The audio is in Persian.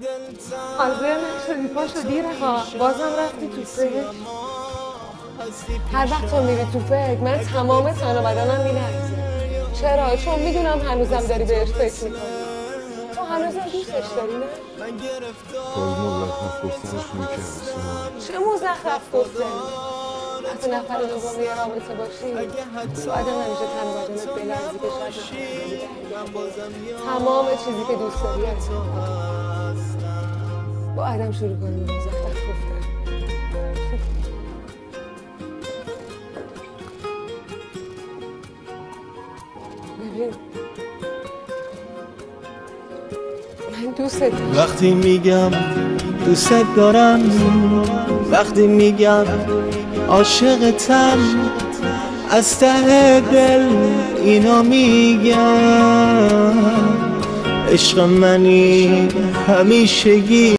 حاضر نشدی پاشو دیره ها، بازم رفتی تو فکر. هر وقت تو میری تو فکر من تمام تن و بدنم میلرزه. چرا؟ چون میدونم هنوزم داری بهش فکر میکنی. تو هنوزم دوستش داری نه؟ باز مزخرف گفتن شروع کردی. چه مزخرف گفتنی؟ وقتی نفر دوم یه رابطه باشی آدم همیشه تن و بدنت بلرزی که شاید تمام چیزی که دوست داری با آدم شروع کنیم به مزخرف گفتن. ببین من دوست دارم. وقتی میگم دوست دارم، وقتی میگم عاشقتم، از ته دل اینا میگم. عشق منی همیشگی.